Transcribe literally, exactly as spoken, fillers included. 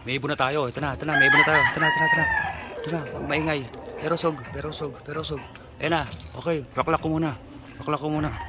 May ibon na tayo. Ito na, ito na, may ibon na tayo. Ito na, ito na, ito na. Ito na, huwag maingay. Pero sog, pero sog, pero sog. Ayan na, okay. Baklak ko muna. Baklak ko muna.